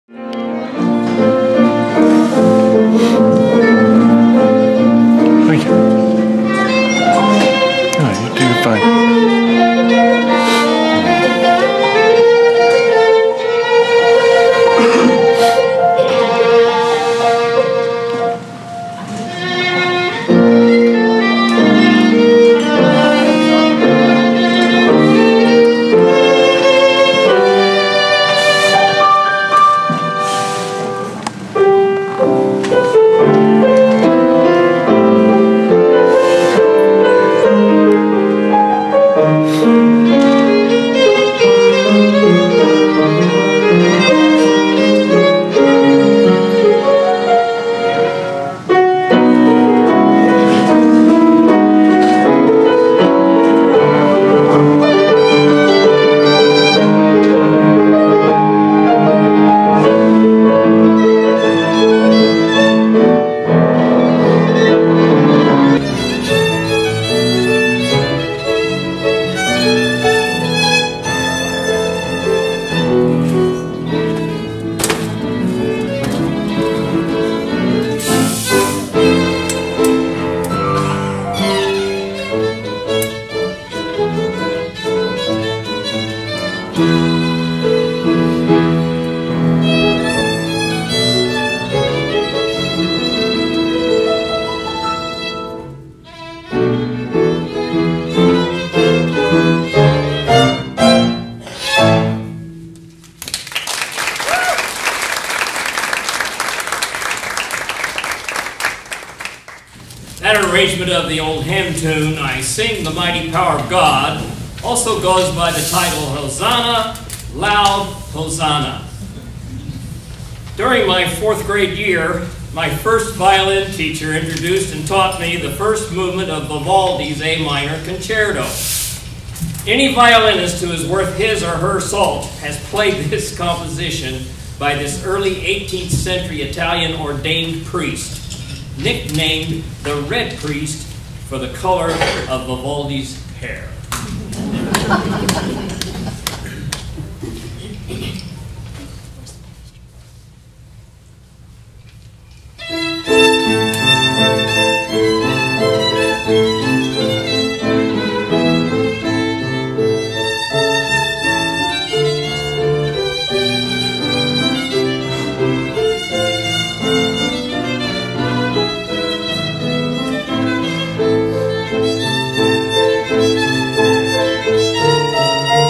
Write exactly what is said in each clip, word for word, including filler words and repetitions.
Thank you. Oh, you're doing fine. Arrangement of the old hymn tune, I Sing the Mighty Power of God, also goes by the title Hosanna, Loud Hosanna. During my fourth grade year, my first violin teacher introduced and taught me the first movement of Vivaldi's A minor concerto. Any violinist who is worth his or her salt has played this composition by this early eighteenth century Italian ordained priest, nicknamed the Red Priest for the color of Vivaldi's hair. Thank you.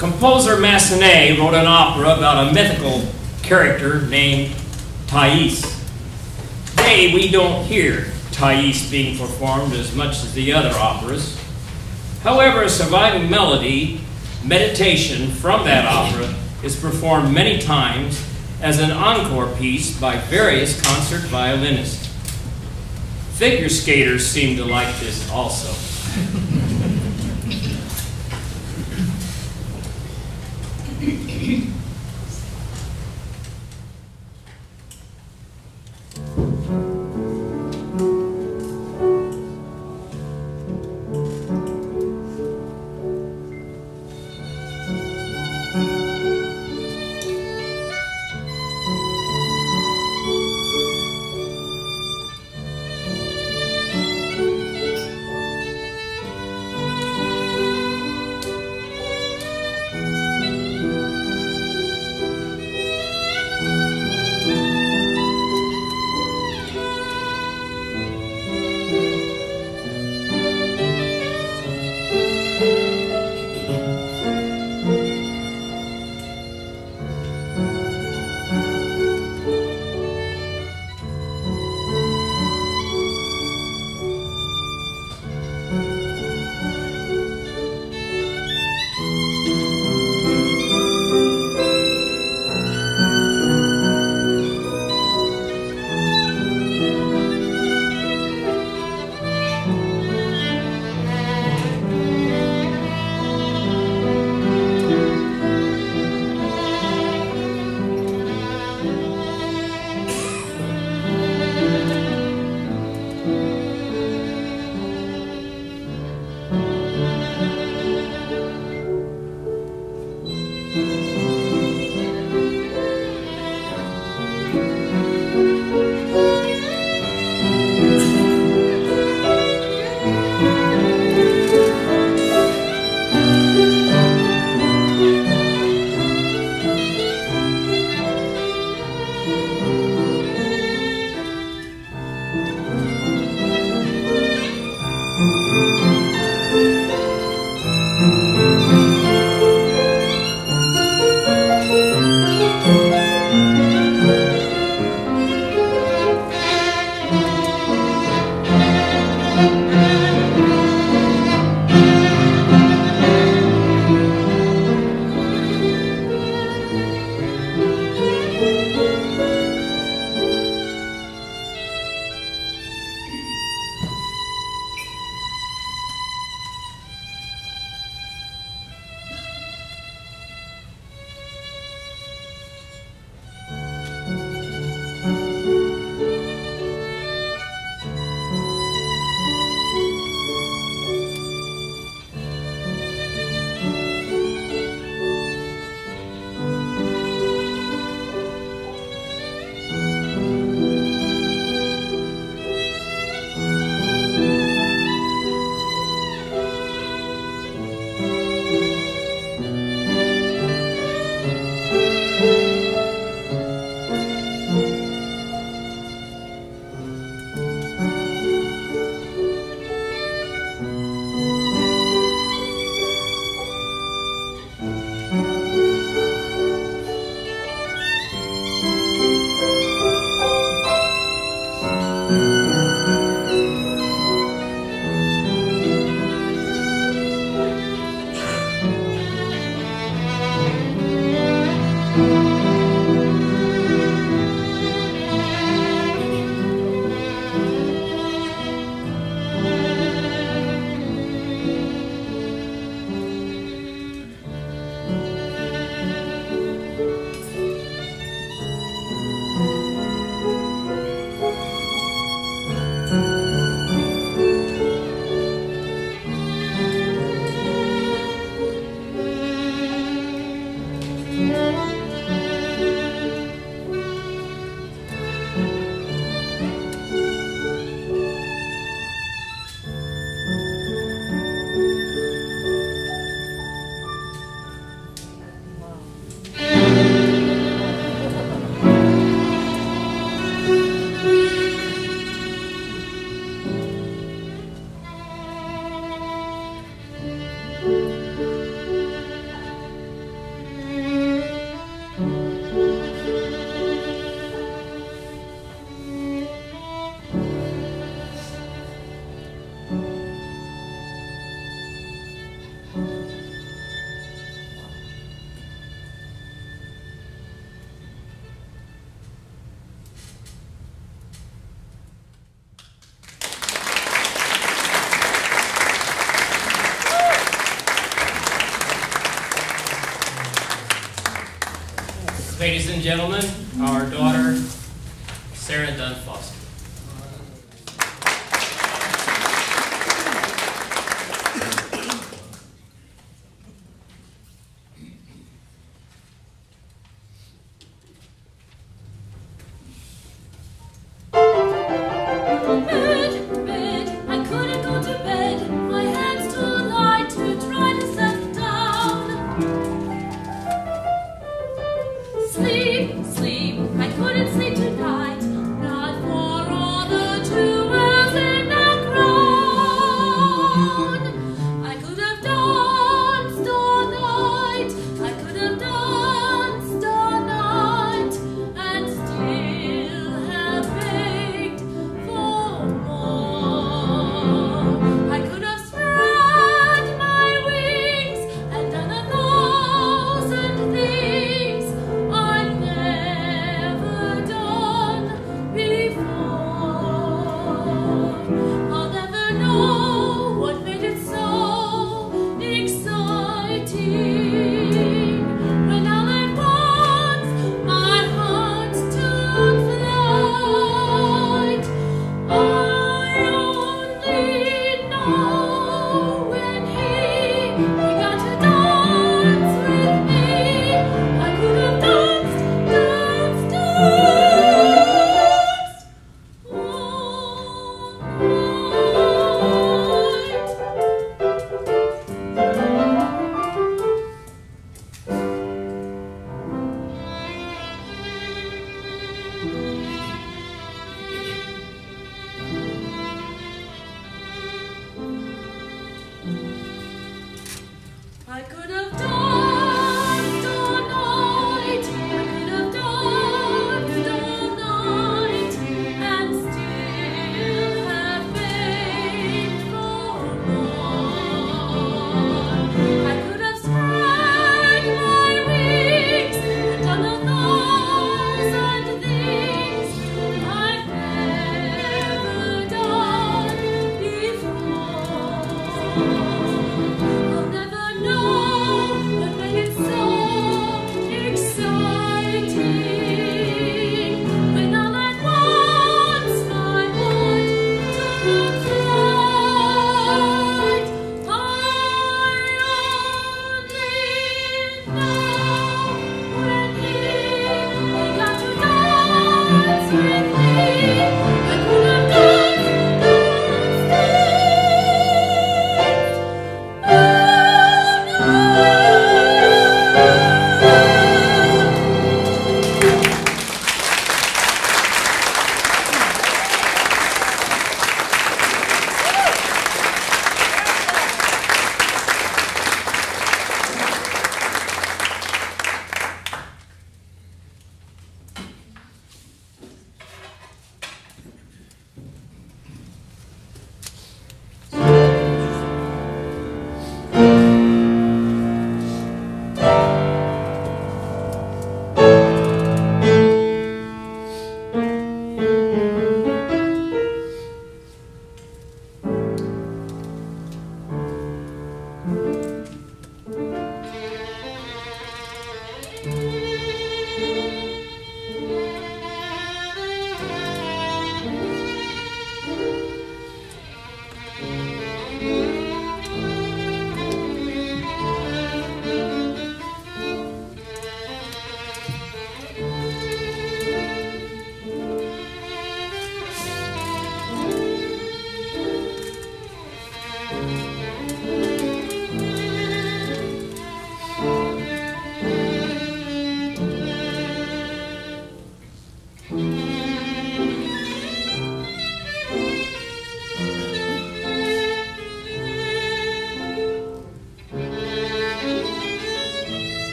Composer Massenet wrote an opera about a mythical character named Thais. Today, we don't hear Thais being performed as much as the other operas. However, a surviving melody, Meditation, from that opera is performed many times as an encore piece by various concert violinists. Figure skaters seem to like this also. Ladies and gentlemen, our daughter, Sarah Dunn Foster. I'll never know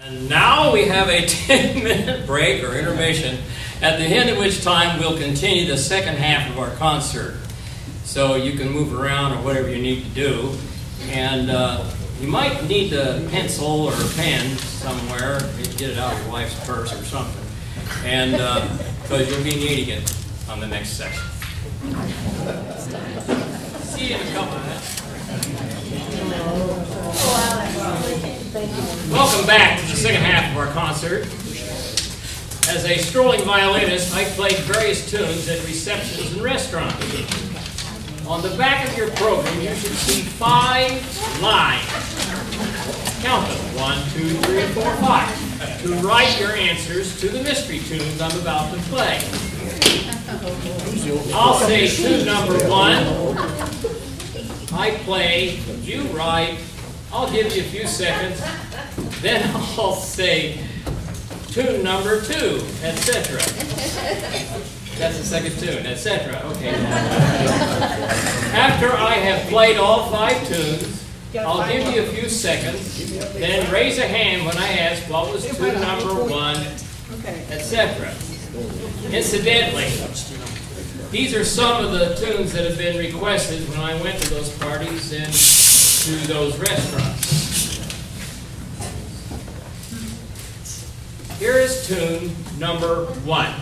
And now we have a ten minute break or intermission, at the end of which time we'll continue the second half of our concert. So you can move around or whatever you need to do. And uh, you might need a pencil or a pen somewhere. Maybe get it out of your wife's purse or something. And because uh, you'll be needing it on the next session. See you in a couple of minutes. Welcome back to the second half of our concert. As a strolling violinist, I played various tunes at receptions and restaurants. On the back of your program, you should see five lines. Count them. One, two, three, four, five. To write your answers to the mystery tunes I'm about to play. I'll say tune number one. I play, you write. I'll give you a few seconds. Then I'll say tune number two, et cetera. That's the second tune, et cetera. Okay. After I have played all five tunes, I'll give you a few seconds. Then raise a hand when I ask what was tune number one, et cetera. Incidentally, these are some of the tunes that have been requested when I went to those parties and to those restaurants. Here is tune number one.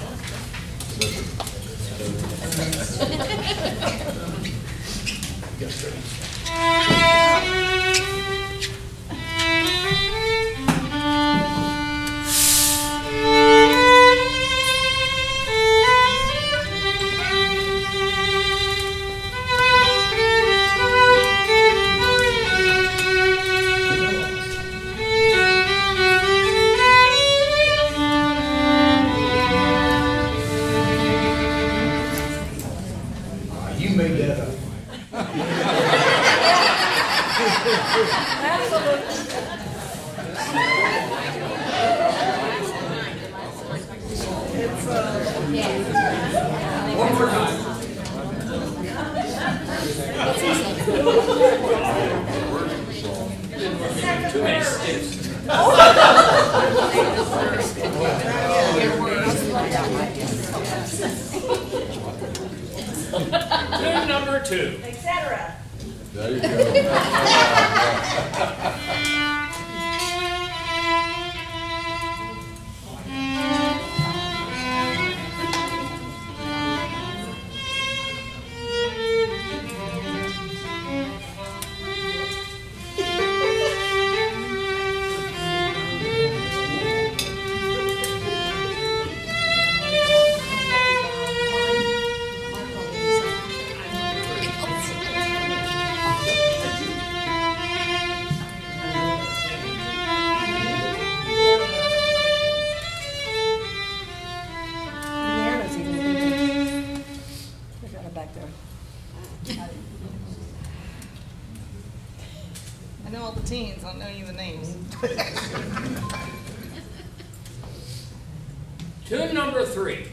One more time. Too many sticks. Tune number two. et cetera. There you go. I know all the teens, I don't know any of the names. Tune number three.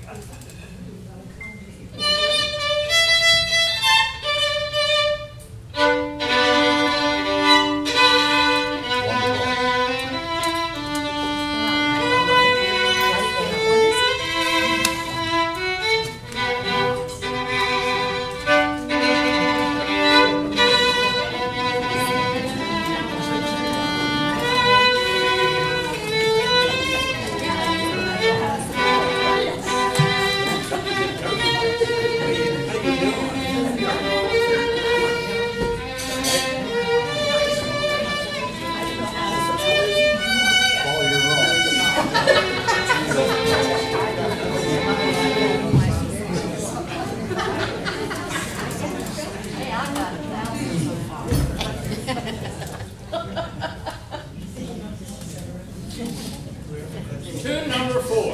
Tune number four.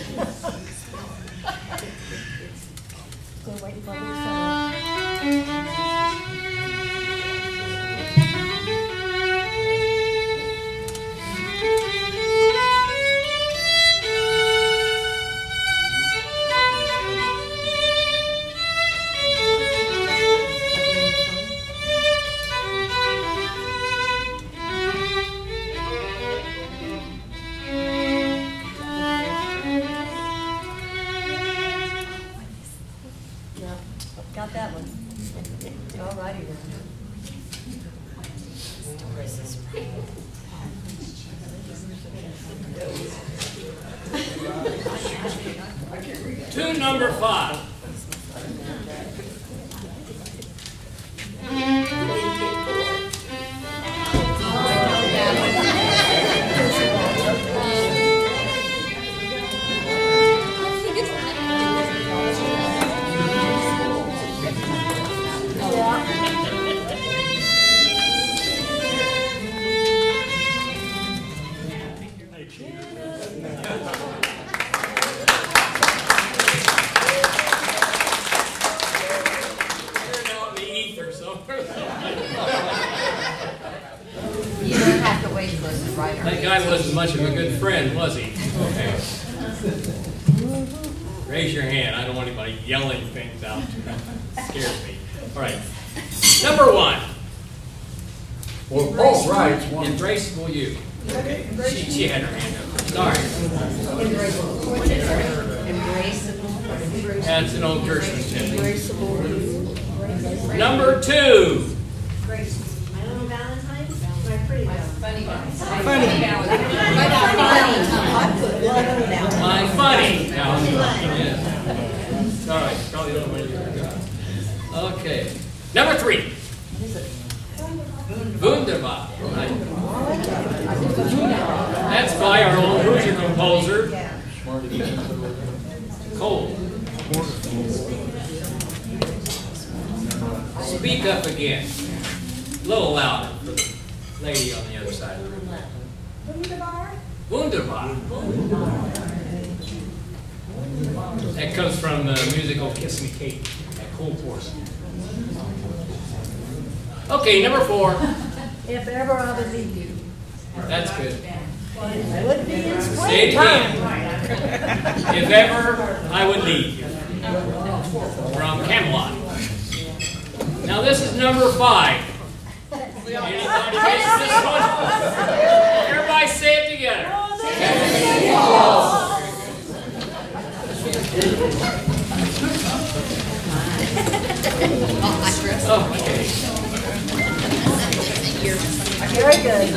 Still waiting for the song. Tune number five. That guy wasn't much of a good friend, was he? Okay. Raise your hand. I don't want anybody yelling things out. It scares me. All right. Number one. Well, Paul's right. It's one. Embraceable you. Okay. She, she had her hand up. Sorry. Embraceable. That's an old Gershwin tune. Number two. Funny. Funny. My funny Valentine. Yes. All right. Probably don't want to. Okay. Number three. Wunderbar. Right. That's by our old Hoosier composer, Cole. Speak up again. A little louder for the lady on the other side of the room. Wunderbar. That comes from the musical Kiss Me Kate at Cole Force. Okay, number four. If ever I would leave you. That's good. I would be in Say it springtime. again. If ever I would leave you. From Camelot. Now this is number five. Anybody miss this one? Everybody say it together. Oh, okay. Very good.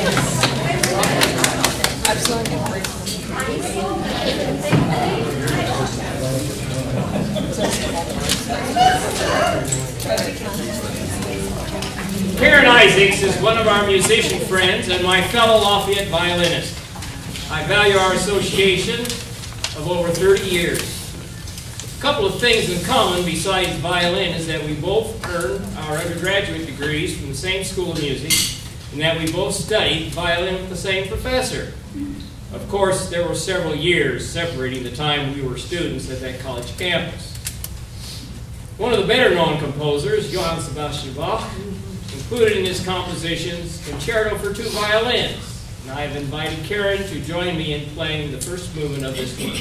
Karen Isaacs is one of our musician friends and my fellow Lafayette violinist. I value our association of over thirty years. A couple of things in common besides violin is that we both earned our undergraduate degrees from the same school of music and that we both studied violin with the same professor. Of course, there were several years separating the time we were students at that college campus. One of the better known composers, Johann Sebastian Bach, included in his compositions Concerto for Two Violins, and I have invited Karen to join me in playing the first movement of this work.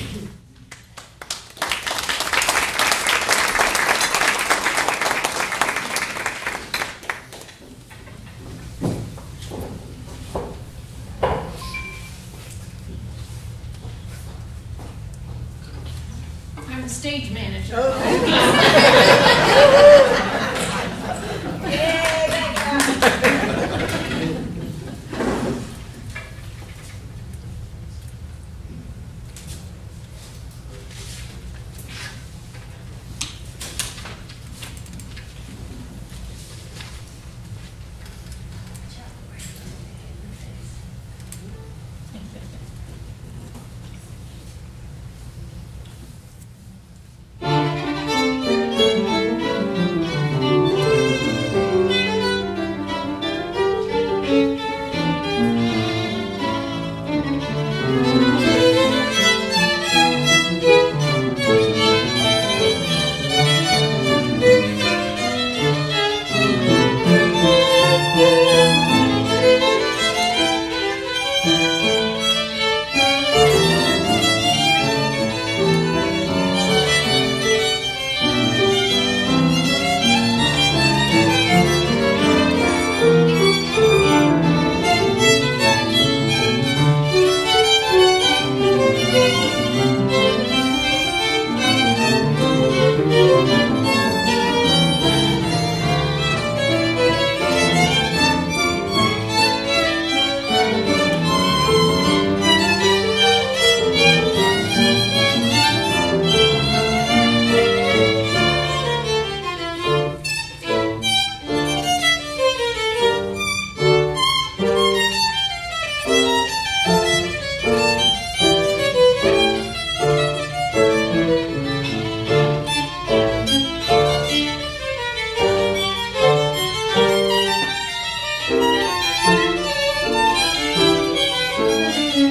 I'm the stage manager. Thank you.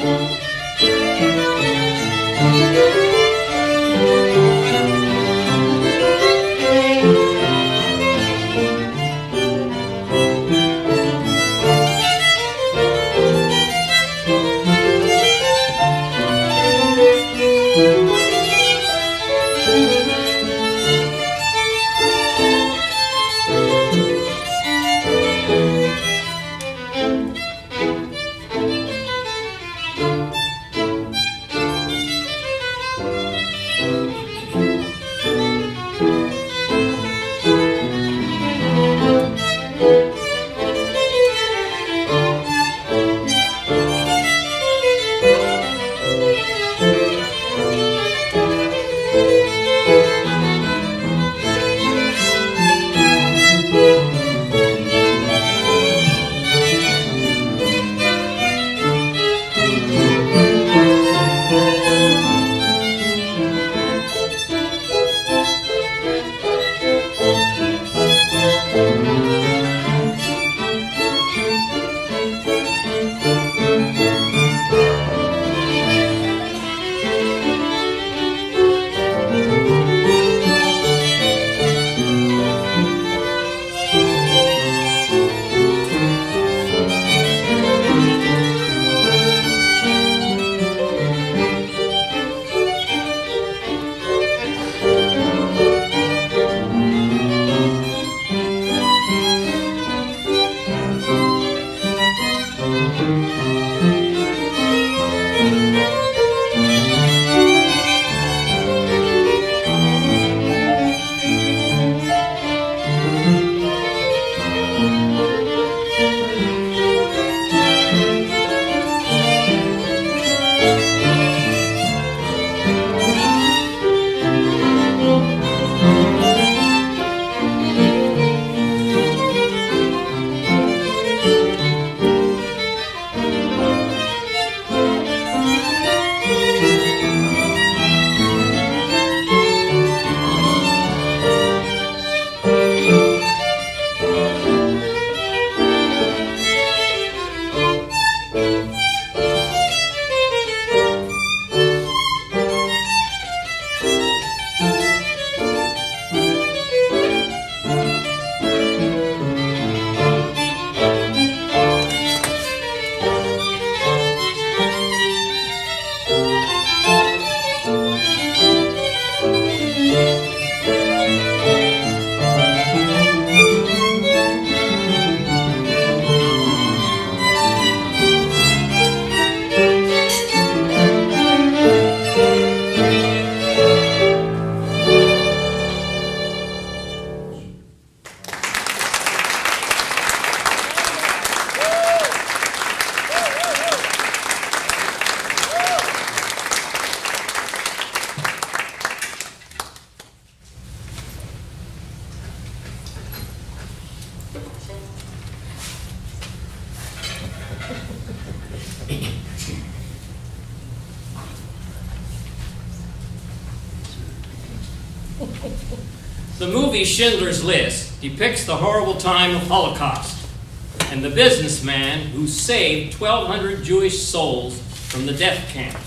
The movie Schindler's List depicts the horrible time of Holocaust and the businessman who saved twelve hundred Jewish souls from the death camps.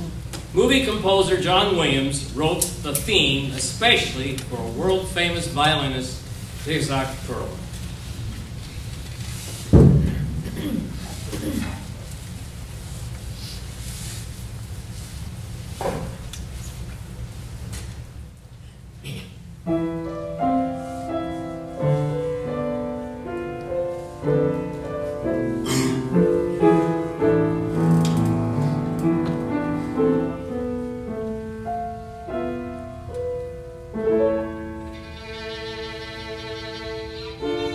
Movie composer John Williams wrote the theme especially for world-famous violinist Isaac Perl. Thank you.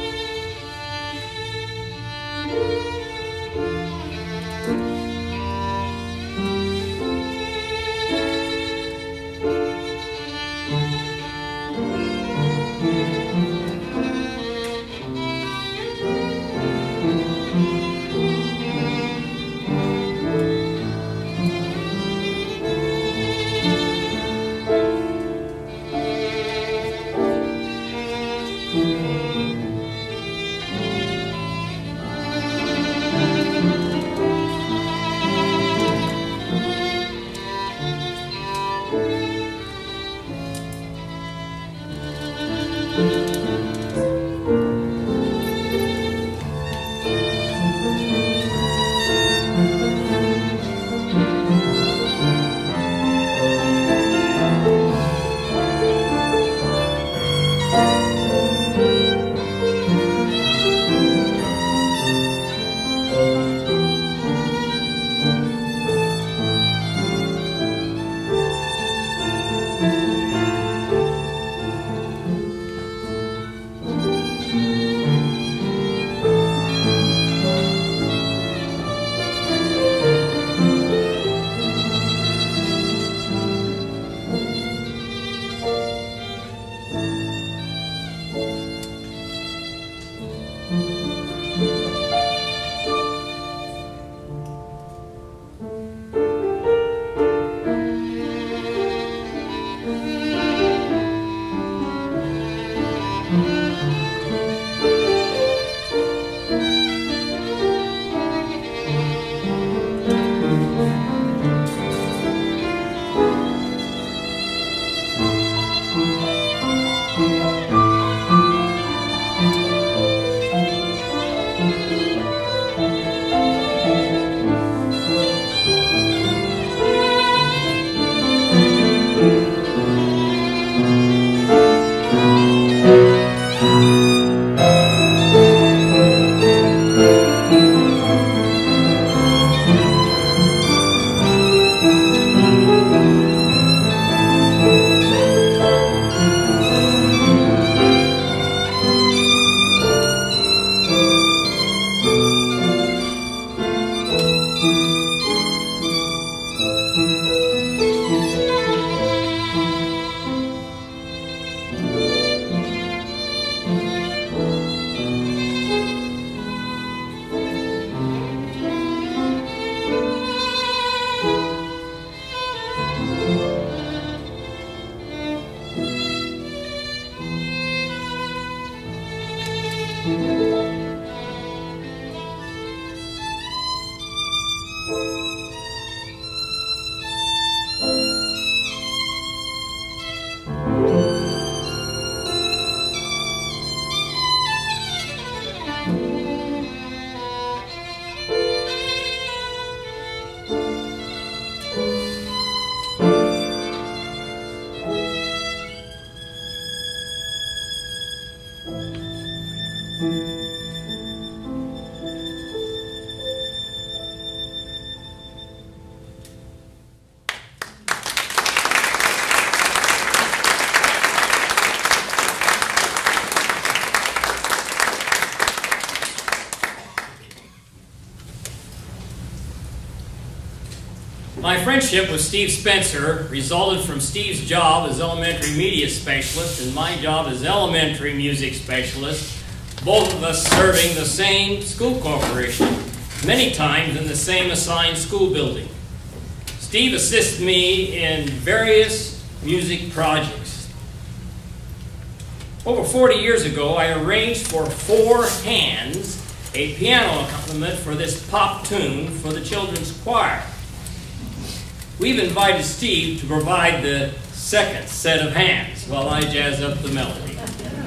My friendship with Steve Spencer resulted from Steve's job as elementary media specialist and my job as elementary music specialist, both of us serving the same school corporation, many times in the same assigned school building. Steve assists me in various music projects. Over forty years ago, I arranged for Four Hands, a piano accompaniment for this pop tune for the children's choir. We've invited Steve to provide the second set of hands while I jazz up the melody.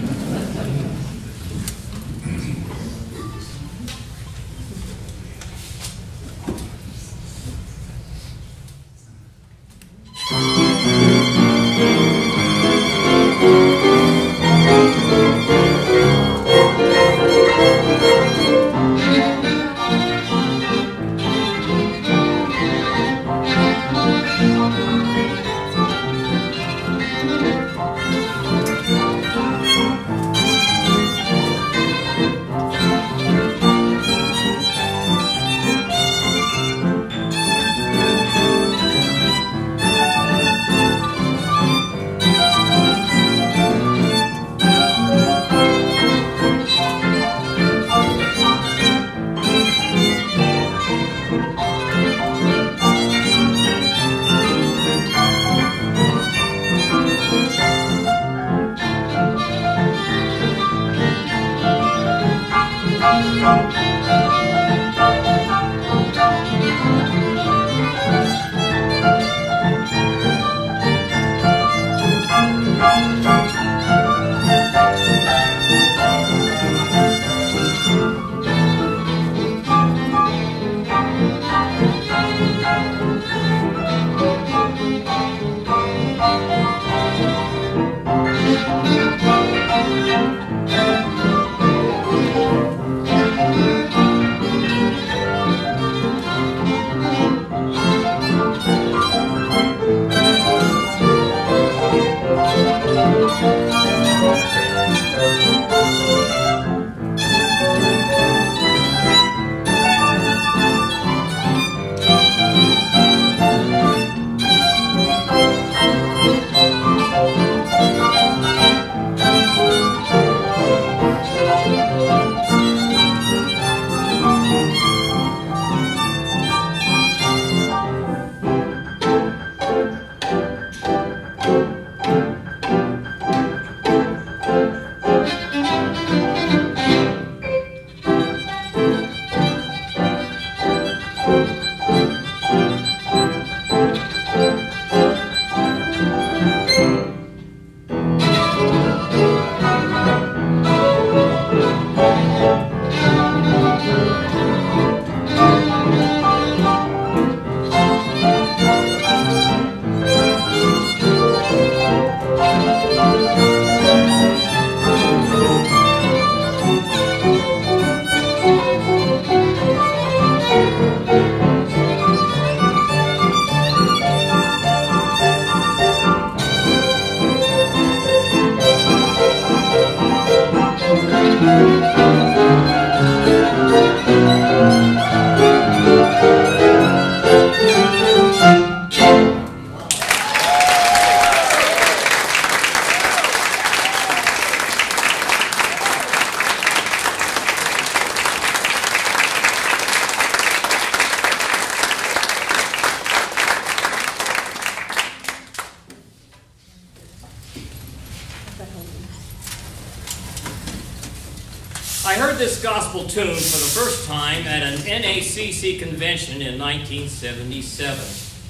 I heard this gospel tune for the first time at an N A C C convention in nineteen seventy-seven.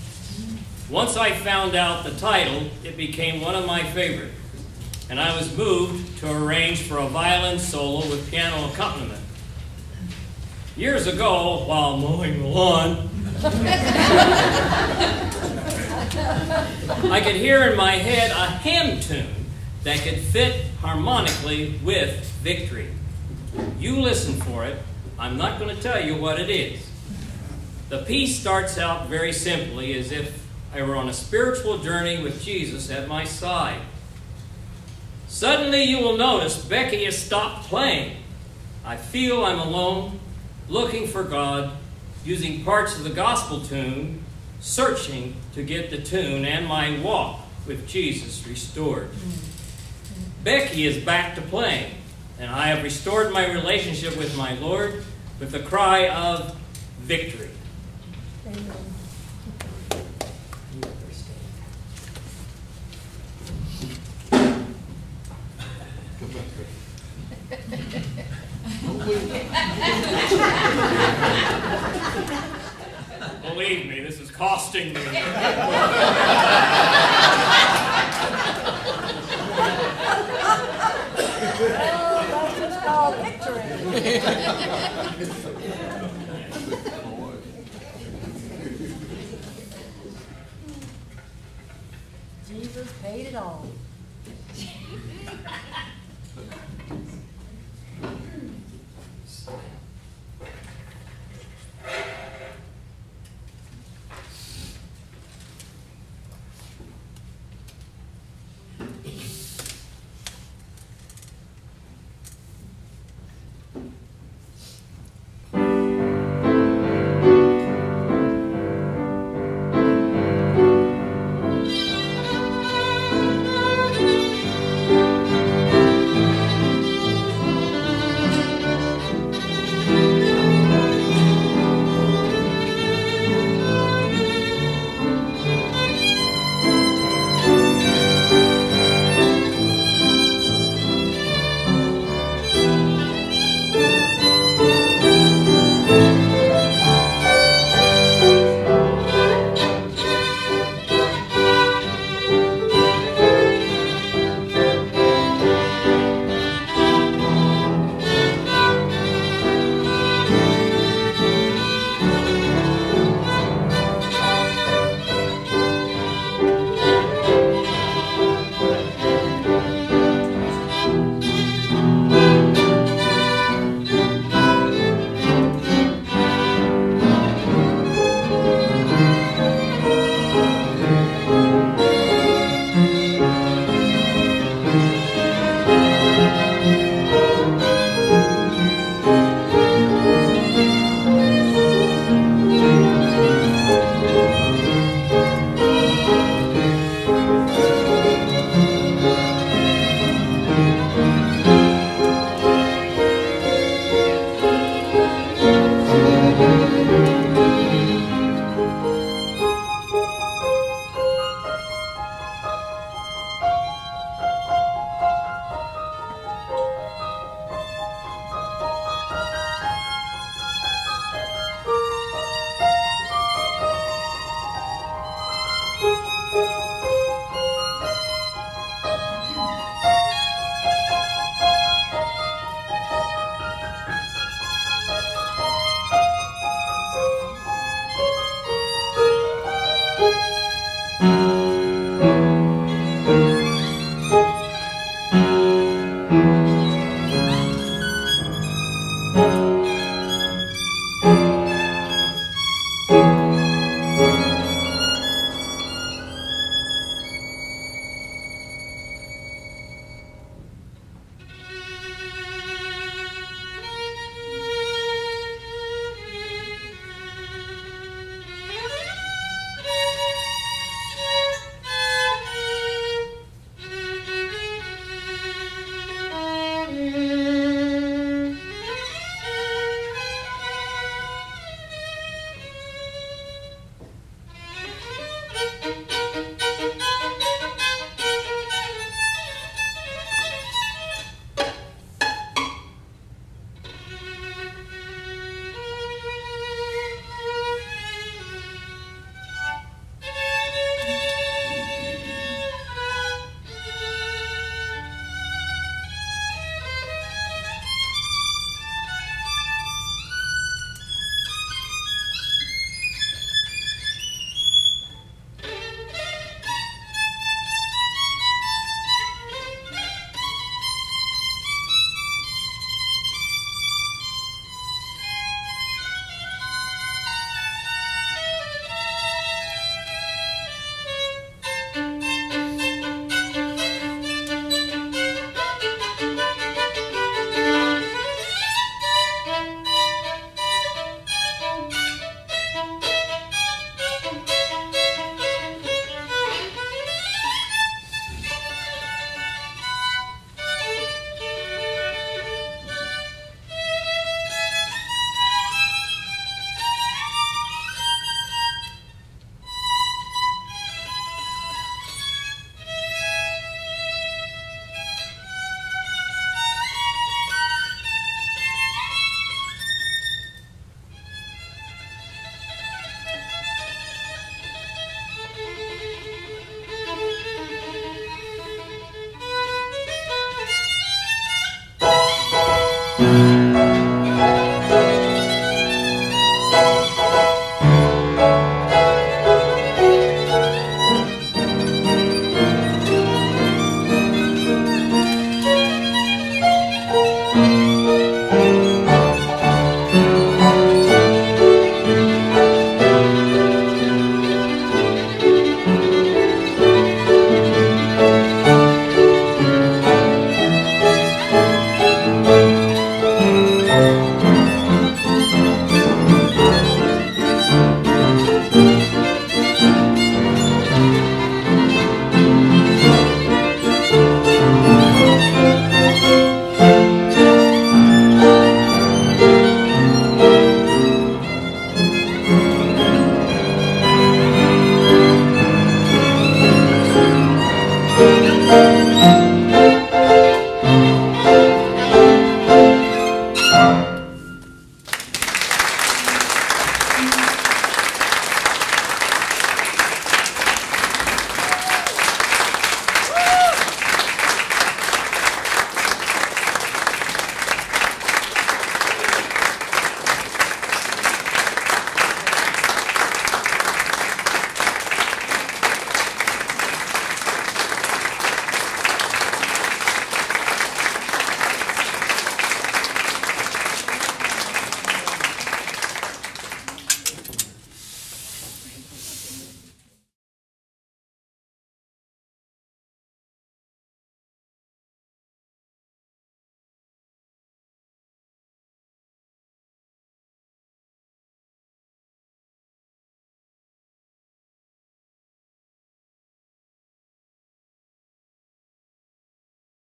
Once I found out the title, it became one of my favorites, and I was moved to arrange for a violin solo with piano accompaniment. Years ago, while mowing the lawn, I could hear in my head a hymn tune that could fit harmonically with Victory. You listen for it. I'm not going to tell you what it is. The piece starts out very simply, as if I were on a spiritual journey with Jesus at my side. Suddenly you will notice Becky has stopped playing. I feel I'm alone, looking for God, using parts of the gospel tune searching to get the tune and my walk with Jesus restored. Becky is back to playing, and I have restored my relationship with my Lord with the cry of victory. Amen. Believe me, this is costing me. Oh, that's what's called victory. Jesus paid it all.